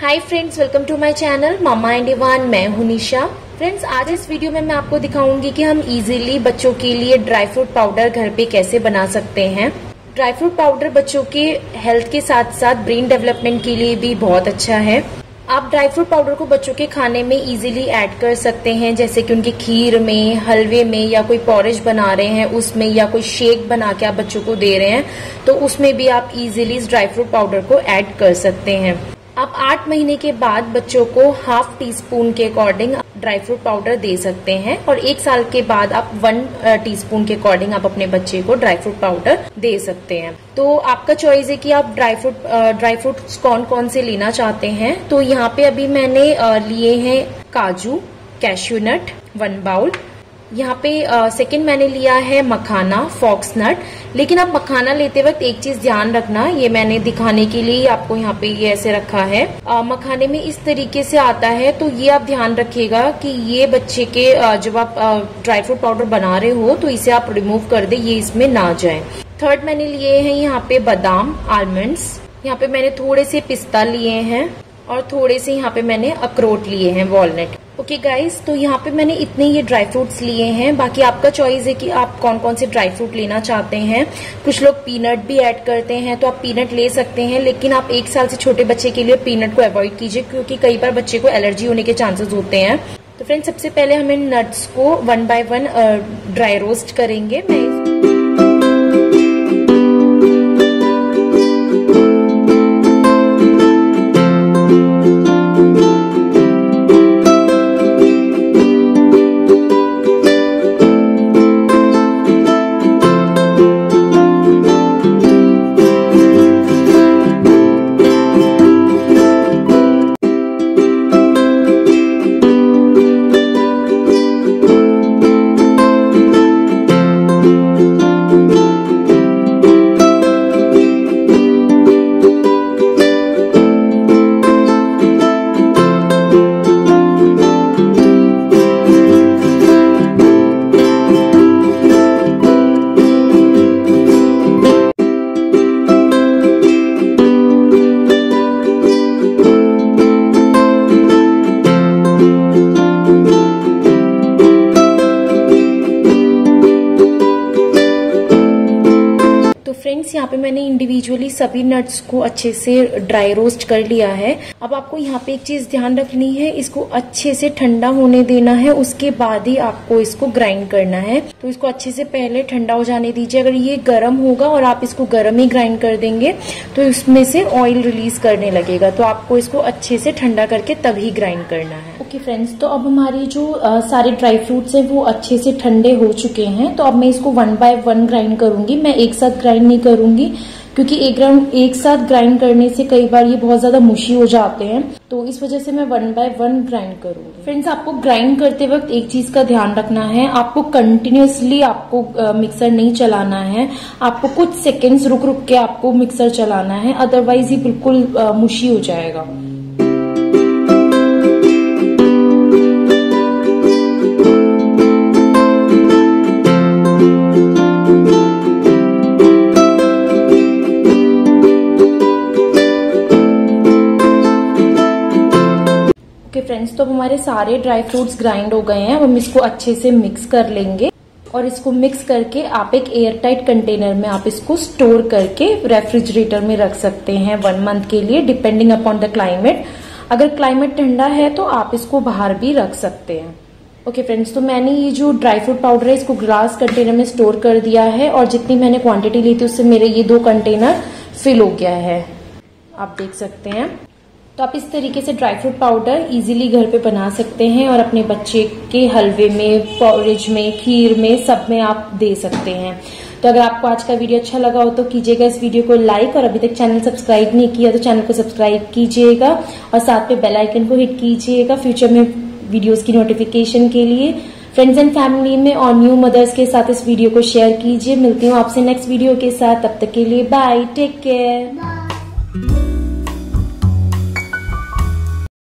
Hi friends, welcome to my channel mumma and Ivaan. मैं हूं निशा। Friends, आज इस वीडियो में मैं आपको दिखाऊंगी कि हम इजीली बच्चों के लिए ड्राई फ्रूट पाउडर घर पे कैसे बना सकते हैं। ड्राई फ्रूट पाउडर बच्चों के हेल्थ के साथ साथ ब्रेन डेवलपमेंट के लिए भी बहुत अच्छा है। आप ड्राई फ्रूट पाउडर को बच्चों के खाने में इजीली ऐड कर सकते हैं, जैसे कि उनकी खीर में, हलवे में, या कोई पॉरेज बना रहे हैं उसमें, या कोई शेक बना के आप बच्चों को दे रहे हैं तो उसमें भी आप इजीली इस ड्राई फ्रूट पाउडर को ऐड कर सकते हैं। आप 8 महीने के बाद बच्चों को हाफ टी स्पून के अकॉर्डिंग ड्राई फ्रूट पाउडर दे सकते हैं, और 1 साल के बाद आप 1 टीस्पून के अकॉर्डिंग आप अपने बच्चे को ड्राई फ्रूट पाउडर दे सकते हैं। तो आपका चॉइस है कि आप ड्राई फ्रूट्स कौन कौन से लेना चाहते हैं। तो यहाँ पे अभी मैंने लिए हैं काजू, कैश्यू नट 1 बाउल। यहाँ पे सेकंड मैंने लिया है मखाना, फॉक्स नट। लेकिन आप मखाना लेते वक्त एक चीज ध्यान रखना, ये मैंने दिखाने के लिए आपको यहाँ पे ये ऐसे रखा है। मखाने में इस तरीके से आता है, तो ये आप ध्यान रखिएगा कि ये बच्चे के जब आप ड्राई फ्रूट पाउडर बना रहे हो तो इसे आप रिमूव कर दे, ये इसमें ना जाए। थर्ड मैंने लिए हैं यहाँ पे बादाम, आलमंड्स। यहाँ पे मैंने थोड़े से पिस्ता लिए हैं और थोड़े से यहाँ पे मैंने अखरोट लिए हैं, वॉलनट। ओके गाइस, तो यहाँ पे मैंने इतने ये ड्राई फ्रूट्स लिए हैं। बाकी आपका चॉइस है कि आप कौन कौन से ड्राई फ्रूट लेना चाहते हैं। कुछ लोग पीनट भी ऐड करते हैं, तो आप पीनट ले सकते हैं, लेकिन आप 1 साल से छोटे बच्चे के लिए पीनट को अवॉइड कीजिए, क्योंकि कई बार बच्चे को एलर्जी होने के चांसेस होते हैं। तो फ्रेंड्स, सबसे पहले हमें नट्स को 1 बाय 1 ड्राई रोस्ट करेंगे। फ्रेंड्स, यहाँ पे मैंने इंडिविजुअली सभी नट्स को अच्छे से ड्राई रोस्ट कर लिया है। अब आपको यहाँ पे एक चीज ध्यान रखनी है, इसको अच्छे से ठंडा होने देना है, उसके बाद ही आपको इसको ग्राइंड करना है। तो इसको अच्छे से पहले ठंडा हो जाने दीजिए। अगर ये गर्म होगा और आप इसको गर्म ही ग्राइंड कर देंगे तो इसमें से ऑयल रिलीज करने लगेगा, तो आपको इसको अच्छे से ठंडा करके तभी ग्राइंड करना है। ओके फ्रेंड्स, तो अब हमारी जो सारे ड्राई फ्रूट्स हैं वो अच्छे से ठंडे हो चुके हैं। तो अब मैं इसको 1 बाय 1 ग्राइंड करूंगी। मैं एक साथ ग्राइंड नहीं करूंगी, क्योंकि एक साथ ग्राइंड करने से कई बार ये बहुत ज्यादा मुशी हो जाते हैं, तो इस वजह से मैं 1 बाय 1 ग्राइंड करूंगी। फ्रेंड्स, आपको ग्राइंड करते वक्त एक चीज का ध्यान रखना है, आपको कंटिन्यूअसली आपको मिक्सर नहीं चलाना है। आपको कुछ सेकेंड्स रुक रुक के आपको मिक्सर चलाना है, अदरवाइज ये बिल्कुल मुशी हो जाएगा। फ्रेंड्स, तो अब हमारे सारे ड्राई फ्रूट्स ग्राइंड हो गए हैं। अब हम इसको अच्छे से मिक्स कर लेंगे, और इसको मिक्स करके आप एक एयर टाइट कंटेनर में आप इसको स्टोर करके रेफ्रिजरेटर में रख सकते हैं 1 मंथ के लिए, डिपेंडिंग अपॉन द क्लाइमेट। अगर क्लाइमेट ठंडा है तो आप इसको बाहर भी रख सकते हैं। ओके फ्रेंड्स, तो मैंने ये जो ड्राई फ्रूट पाउडर है इसको ग्लास कंटेनर में स्टोर कर दिया है, और जितनी मैंने क्वांटिटी ली थी उससे मेरे ये 2 कंटेनर फिल हो गया है, आप देख सकते हैं। तो आप इस तरीके से ड्राई फ्रूट पाउडर इजीली घर पे बना सकते हैं, और अपने बच्चे के हलवे में, पॉरेज में, खीर में, सब में आप दे सकते हैं। तो अगर आपको आज का वीडियो अच्छा लगा हो तो कीजिएगा इस वीडियो को लाइक, और अभी तक चैनल सब्सक्राइब नहीं किया तो चैनल को सब्सक्राइब कीजिएगा, और साथ में बेल आइकन को हिट कीजिएगा फ्यूचर में वीडियोस की नोटिफिकेशन के लिए। फ्रेंड्स एंड फैमिली में और न्यू मदर्स के साथ इस वीडियो को शेयर कीजिए। मिलती हूँ आपसे नेक्स्ट वीडियो के साथ, तब तक के लिए बाय, टेक केयर।